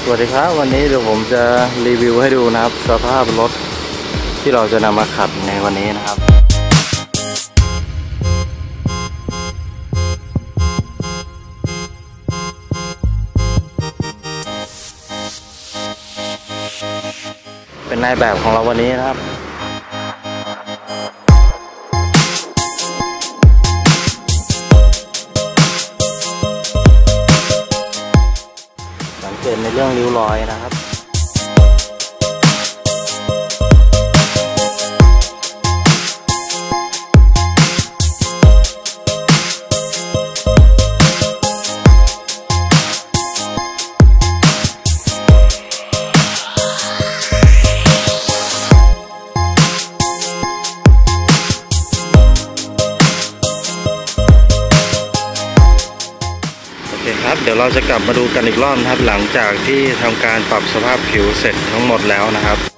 สวัสดีครับวันนี้เดี๋ยวผมจะรีวิวให้ดูนะครับสภาพรถที่เราจะนำมาขับในวันนี้นะครับเป็นนายแบบของเราวันนี้นะครับสังเกตในเรื่องริ้วรอยนะครับครับเดี๋ยวเราจะกลับมาดูกันอีกรอบนะครับหลังจากที่ทำการปรับสภาพผิวเสร็จทั้งหมดแล้วนะครับ